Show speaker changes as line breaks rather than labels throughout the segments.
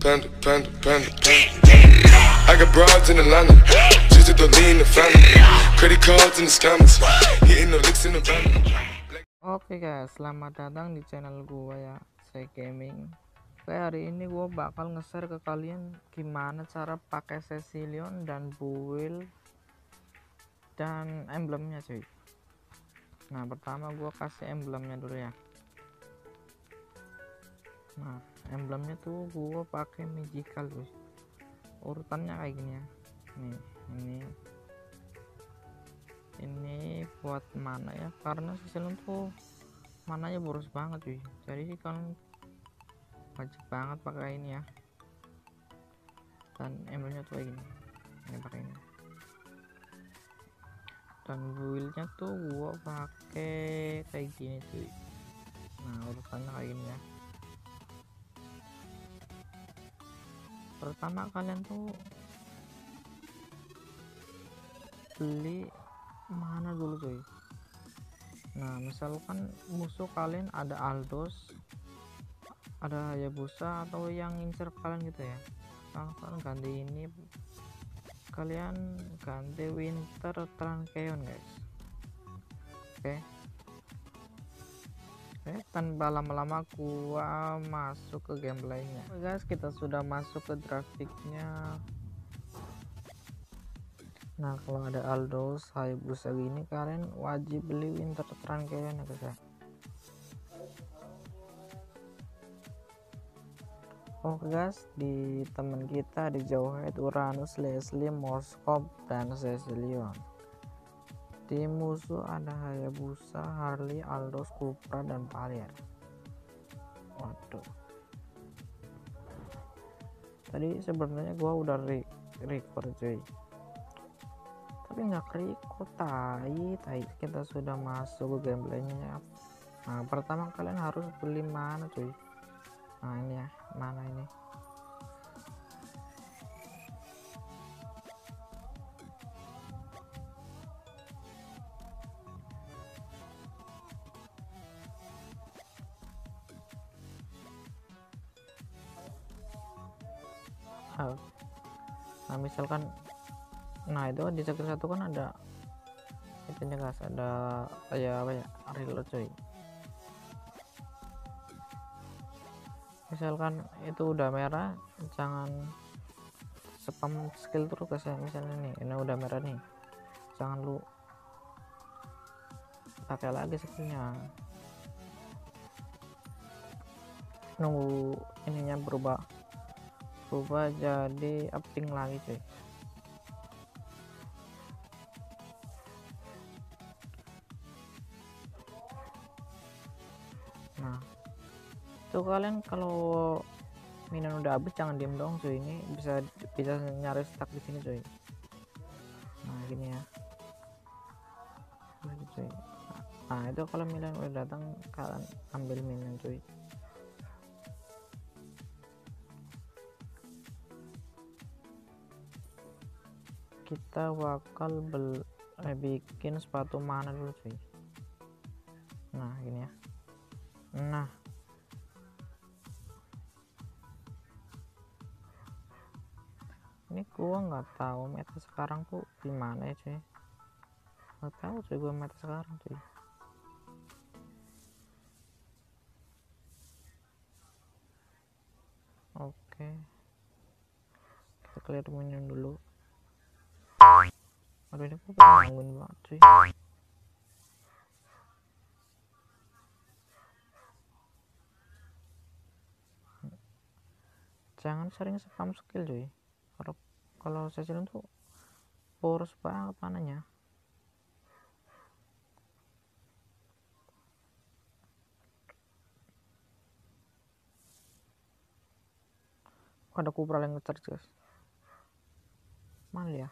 Panda, panda, panda, panda. I got broads in Atlanta, just to lean the family. Credit cards in the scammers, hitting the licks in the van.
Oke guys, selamat datang di channel gua ya, saya gaming. Oke, hari ini gua bakal nge-share ke kalian gimana cara pakai Cecilion dan build dan emblemnya cuy. Nah, pertama gua kasih emblemnya dulu ya. Nah, emblemnya tuh gua pakai magical cuy. Urutannya kayak gini ya. Nih, ini buat mana ya, karena Cecilion tuh mananya boros banget cuy, jadi kan wajib banget pakai ini ya. Dan emblemnya tuh kayak gini, ini pakai ini. Dan buildnya tuh gua pakai kayak gini cuy. Nah, urutannya kayak gini ya. Pertama kalian tuh beli mana dulu cuy. Nah, misalkan musuh kalian ada Aldos, ada Hayabusa, atau yang ngincer kalian gitu ya, misalkan ganti ini, kalian ganti Winter Trankeon guys. Oke, tanpa lama-lama gua masuk ke gameplaynya. Oke guys, kita sudah masuk ke grafiknya. Nah, kalau ada Aldos, Hayabusa gini, kalian wajib beli Winter Trankeon ya guys ya. Oke guys, di teman kita di Jawhead, Uranus, Leslie, Moskop, dan Cecilion. Di musuh ada Hayabusa, Harley, Aldos, Cupra, dan Valier. Waduh, tadi sebenarnya gua udah record cuy, tapi nggak record. Tai kita sudah masuk ke gameplaynya ya. Nah, pertama kalian harus beli mana cuy. Nah, ini ya, mana ini. Nah, misalkan, nah itu di skill satu kan ada itunya guys, ada kayak apa ya, reload cuy. Misalkan itu udah merah, jangan spam skill terus guys ya. Misalnya nih, ini udah merah nih, jangan lu pakai lagi skillnya, nunggu ininya berubah jadi upping lagi cuy. Nah, itu kalian kalau minion udah habis jangan diem dong cuy, ini bisa nyari stuck di sini cuy. Nah, gini ya. Cuy. Nah, itu kalau minion udah datang, kalian ambil minion cuy. Kita bakal bikin sepatu mana dulu cuy. Nah, gini ya. Nah, ini gua nggak tahu meta sekarang tuh gimana ya cuy, nggak tahu cuy gua meta sekarang cuy. Oke, kita clear minion dulu. Aduh, ini kok gangguin banget cuy. Jangan sering spam skill cuy, kalau Cecilion tuh boros banget mananya. Ada Cupra yang nge-charge guys, mana ya.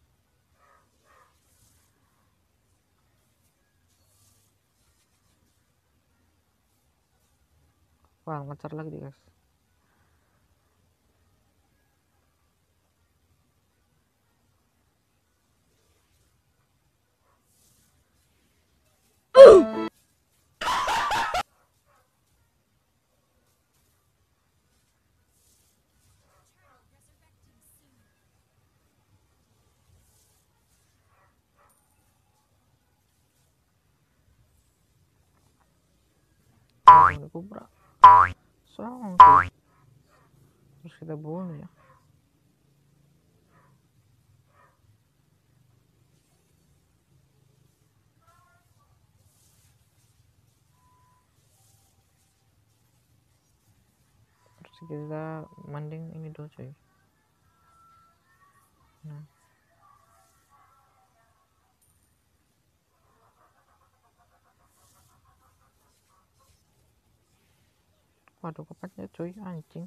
Wah, ngecar lagi guys. ini kubra song tuh. Terus kita bunuh ya. Terus kita mending ini dulu cuy. Nah, waduh kepatnya cuy, anjing.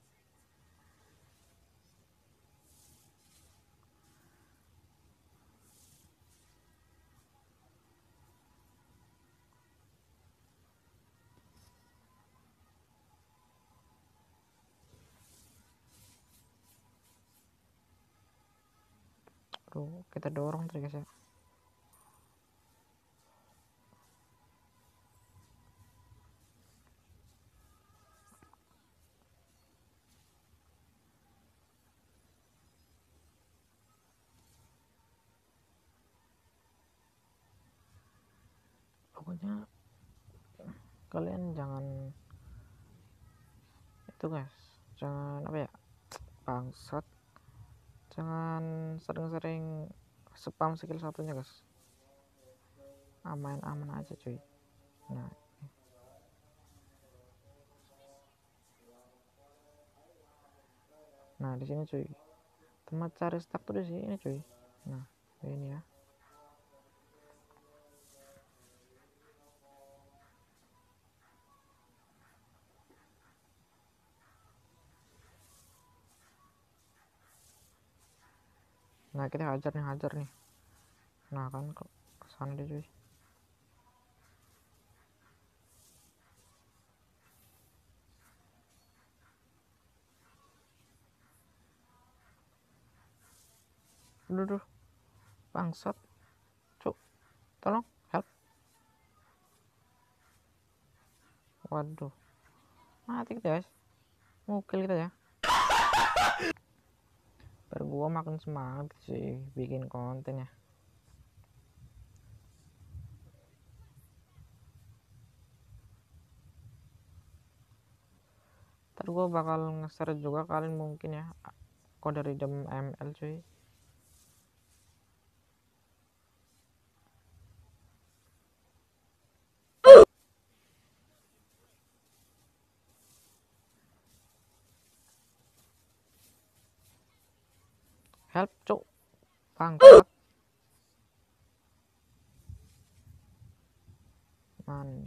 Aduh, kita dorong tadi guys ya. Pokoknya kalian jangan itu guys, jangan apa ya, bangsat, jangan sering-sering spam skill satunya guys. Aman aja cuy. Nah di sini cuy, tempat cari stack tuh di sini cuy. Nah ini ya. Nah kita hajar nih. Nah kan ke sana deh cuy. Duh, bangsat, cuk, tolong help. Waduh, mati kita guys, ngukil kita ya. Biar gua makin semangat sih bikin konten ya. Ntar gua bakal nge-share juga kalian mungkin ya kode redeem ML cuy. Help cuk, bangsat. Mana nih?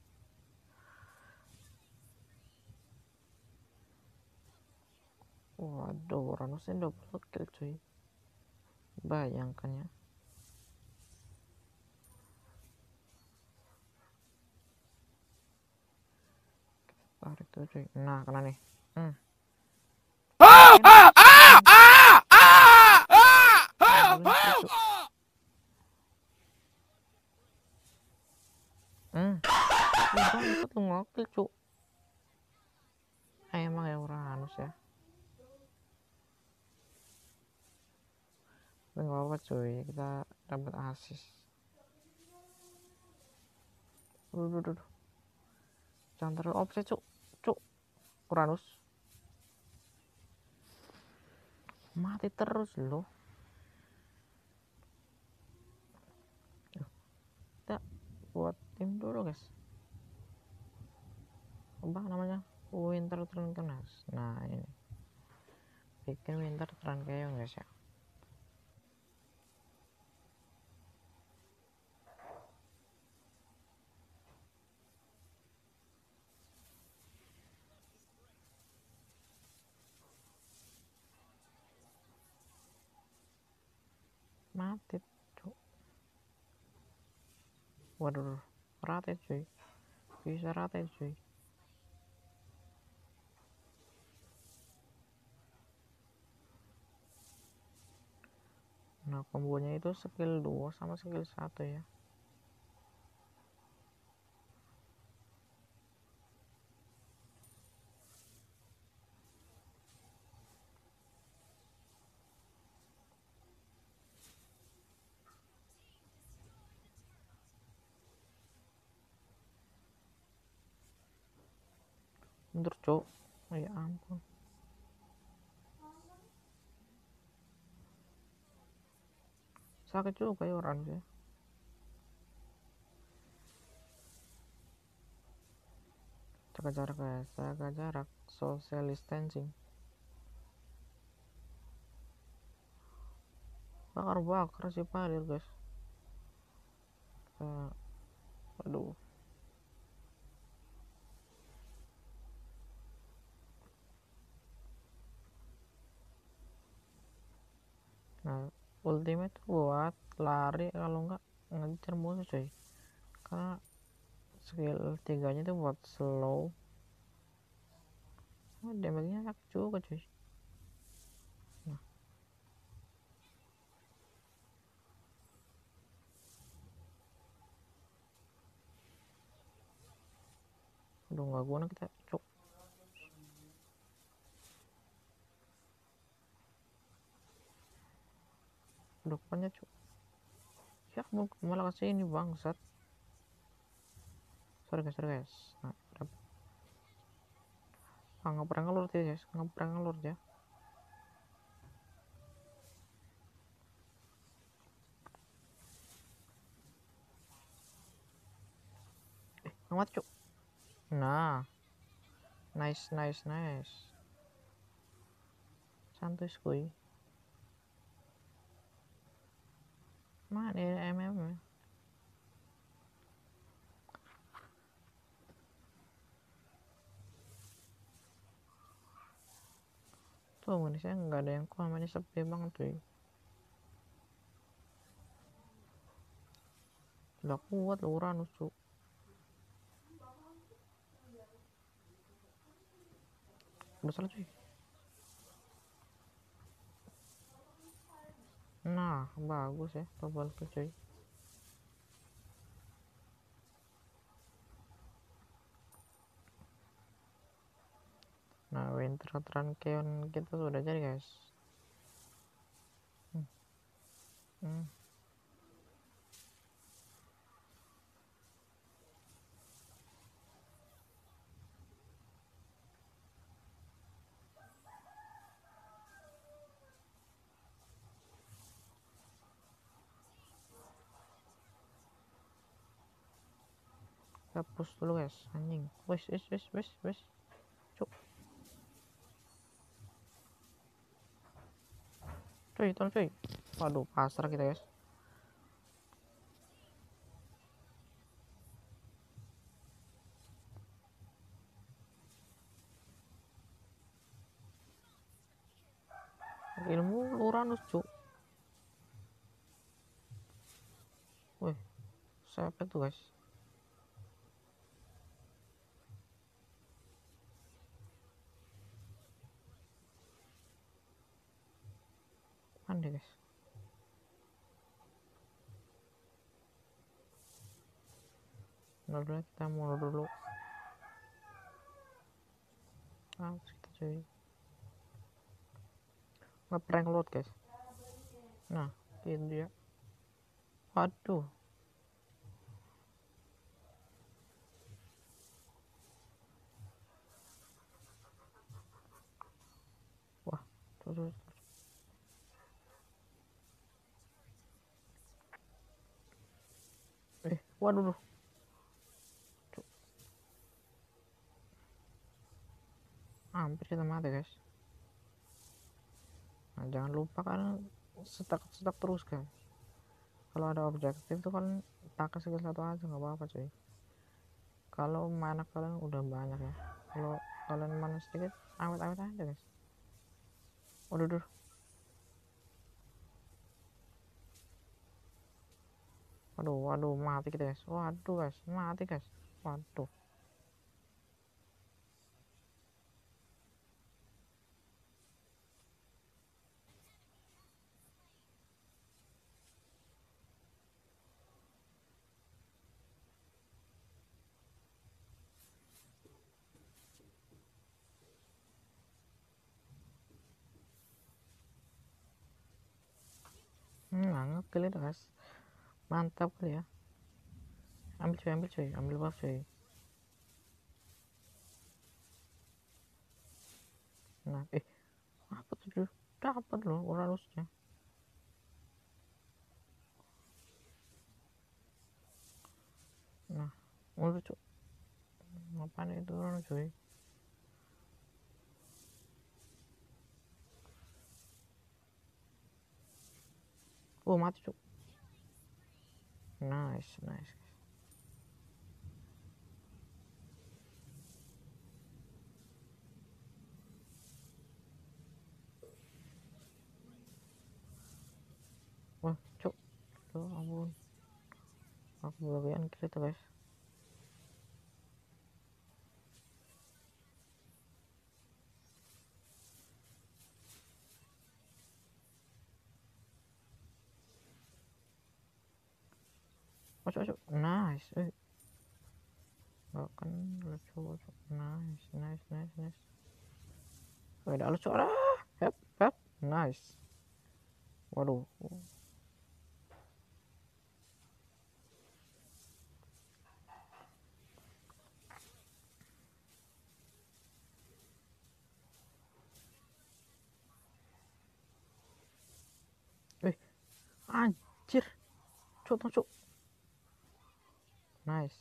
Waduh, Ranusnya double kill cuy. Bayangkan ya. Tarik tuh cuy. Nah, kena nih. Bangsat lu ngokil cuk. Emang ya Uranus ya. Tapi nggak apa cuy, kita dapat asis. Duh. Jangan terlalu offset cuk. Uranus mati terus loh. Kita buat tim dulu guys. Apa namanya? Winter Trunkenas. Nah ini bikin Winter Trunkeon guys ya. Mati cuk. Waduh, rata cuy, bisa rata cuy. Nah kombonya itu skill 2 sama skill 1 ya. Mundur cok. Ya ampun. Sakit juga ya orang sih. Jaga jarak guys, jaga jarak, social distancing. Bakar si palir guys. Aduh. Nah, ultimate buat lari kalau enggak ngejar musuh coy. Karena skill 3-nya itu buat slow. Damage-nya sakit juga cuy. Nah, udah nggak guna kita cuk. Depannya cuk. Ya malah kesini bangsat. Sorry guys. Nah, ngeprank ngelur ya guys, ngeprank ngelur ya. Amat cuk. Nah, nice. Santuy skuy. Mana MM? Tuh manisnya nggak ada yang kuat, manis sepi banget cuy. Udah kuat loh Uranus cuk. Udah salah cuy. Nah, bagus ya double kill cuy. Nah, winter Trankeon kita sudah jadi guys. Kita push dulu guys, anjing. Wes cuk. Tolong cuy. Waduh, pasrah kita guys. Ilmu Uranus cuk. Wih, siapa tuh guys? Pandai guys. Udah kita mundur dulu. Kita cuy. Ngeprank load guys. Nah, itu dia. Waduh. Wah, tuh. Waduh. Hampir kita mati guys. Nah, jangan lupa kan setak terus kan. Kalau ada objektif tuh kan pakai skill 1 aja nggak apa-apa cuy. Kalau mana kalian udah banyak ya. Kalau kalian mana sedikit, awet-awet aja guys. Waduh. Waduh, mati kita guys. Waduh guys, mati guys. Waduh. Ngekill itu guys. Mantap kali ya. Ambil cuy, ambil buff cuy. Nah apa tuh, dapat loh Uranusnya. Nah udah cuk, ngapain itu Uranus cuy. Oh mati cuk. Nice. Wah cuk, tuh ampun, aku bagian kiri tuh guys. Masuk nice. Gak kan lucu. Nice. Udah lucu lah. Hep nice. Waduh. Anjir, cuk. Nice.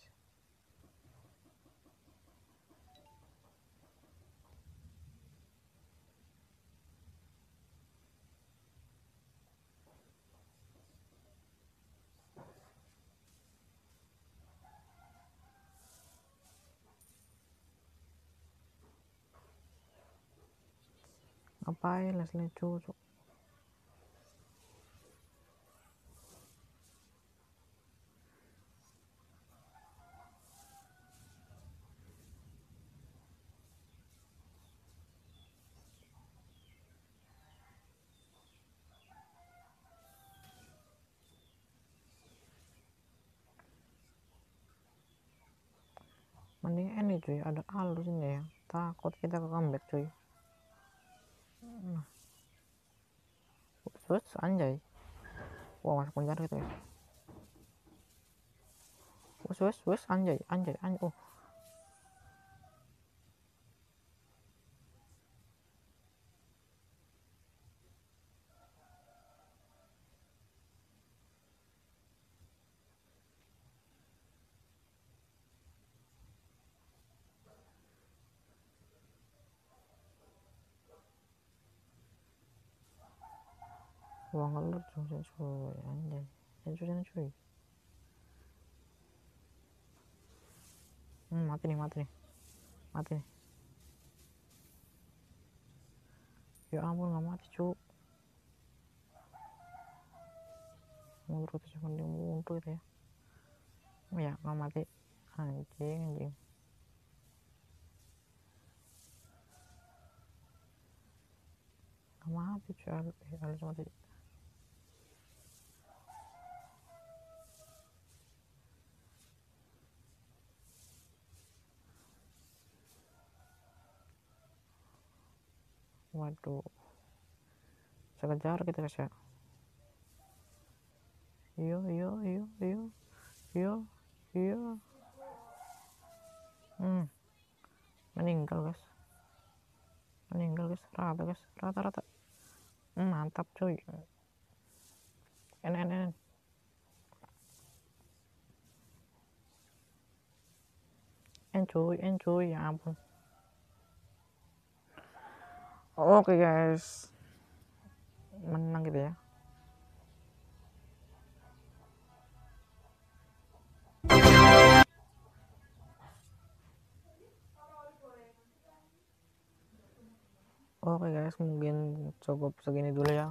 Ngapain Leslie cuk. Mending ini cuy, ada halus ini ya, takut kita ke comeback cuy. Terus anjay, wah masuk penjara gitu ya. Wes anjay. Oh wah ngelur cuy, anjay cuy. Mati nih. Ya ampun nggak mati cuk. Menurut cuma dia muncul itu ya. Oh ya nggak mati. Anjing. Nggak mati cuy. Harus mati. Waduh, sekejar kita guys ya. Yo. Meninggal guys. Rata. Mantap cuy. En cuy, ya ampun. Oke guys, menang gitu ya. Oke guys, mungkin cukup segini dulu ya.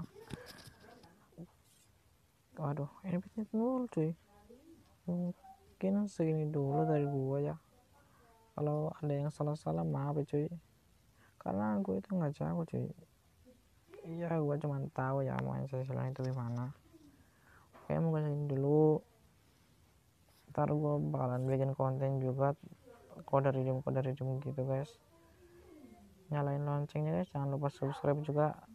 Waduh, ini bisnis mulu cuy. Mungkin segini dulu dari gua ya. Kalau ada yang salah maaf ya cuy, karena gue itu nggak jago cuy. Iya, gua cuma tahu ya main sesilan itu gimana. Oke, mungkin segini dulu. Ntar gua bakalan bikin konten juga kode redeem gitu guys. Nyalain loncengnya guys, jangan lupa subscribe juga.